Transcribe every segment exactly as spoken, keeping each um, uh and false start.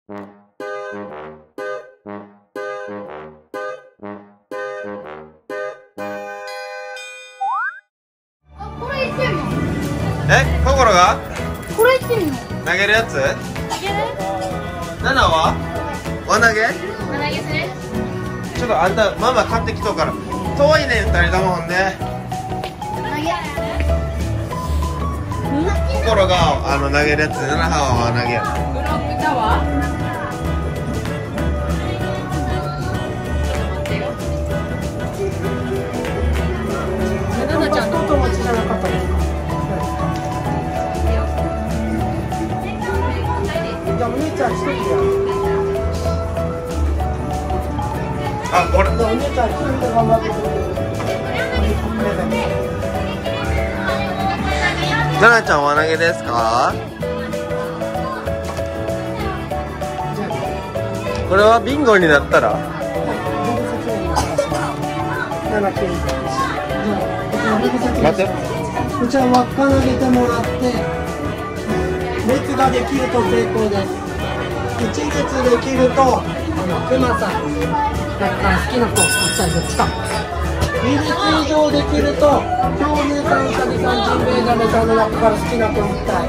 これいってんの？ え、心がこれいってんの？ 投げるやつ？ 投げる？ ナナは輪投げ？ 投げする？ ちょっとあんたママ買ってきとうから遠いねんふたりとも。ほんで心があの投げるやつ、ナナは輪投げや。 ブロックタワー。ナナちゃんのお友達じゃなかったですか？じゃあお姉ちゃん一人で。 あ、これ。 お姉ちゃん一人で頑張ってくれる。 ナナちゃん輪投げですか？これはビンゴになったら？待って。 こちら輪っか投げてもらって、列ができると成功です。一列できると、あのクマさん、だから好きな子、一体どっちか。二列以上できると、恐竜さん、ウサギさん、ジンベエザメさんの中から好きな子一体。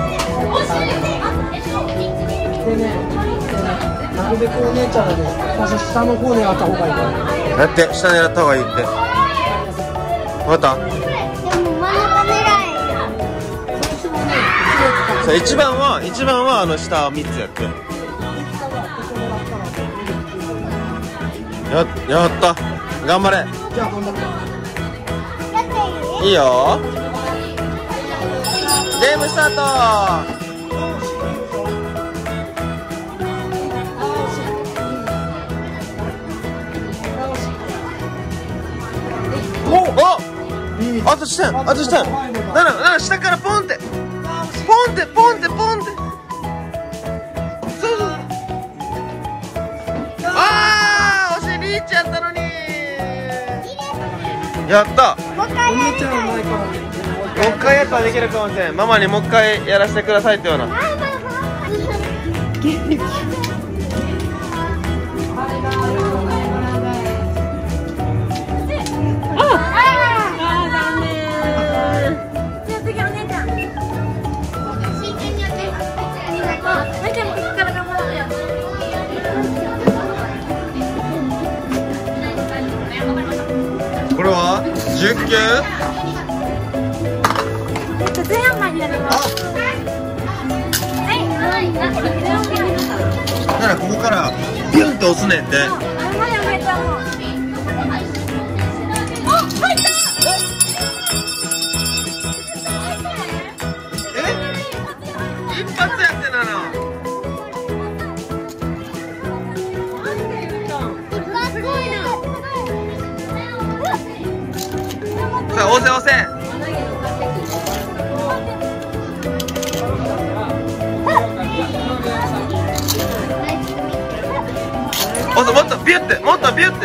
でね、なるべくお姉ちゃんがね、最初下の方狙った方がいいからね。 だって下狙った方がいいって。わかった？ でも真ん中狙そう、一番は一番はあの下三つやって。ややった。頑張れ。 じゃあ頑張って。 いいよ。ゲームスタート。お、あと下、あと下。なら、なら下からポンって、ポンってポンってポンって。そうそう。ああ、惜しい、リーチやったのに。やった。 お姉ちゃんはないからね。 もう一回やったらできるかもしれん。ママにもう一回やらせてくださいってような。これはじゅっきゅう？だからここからビュンって押すねんって。え？一発やってなの。さあ押せ押せ。もっともっとビュって、もっとビュって。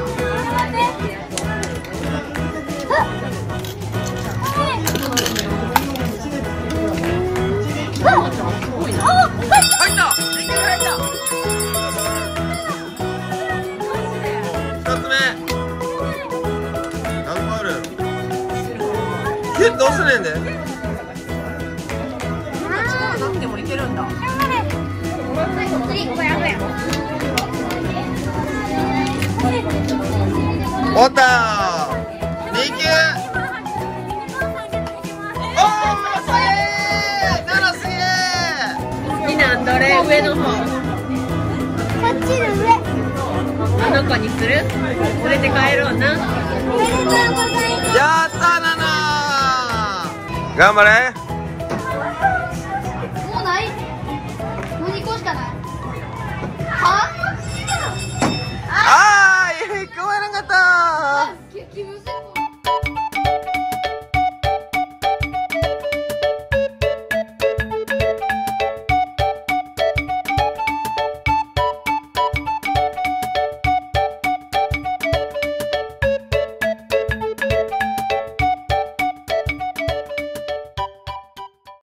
入った。一つ目。何個ある？ビュって押すねんで。 なくてもいけるんだ。 おったー。にきゅう。おー、すげー。ななすげー。 好きなんどれ？上の方。 こっちの上。 あの子にする？連れて帰ろうな。 おめでとうございます。 やったー、ななー。頑張れ。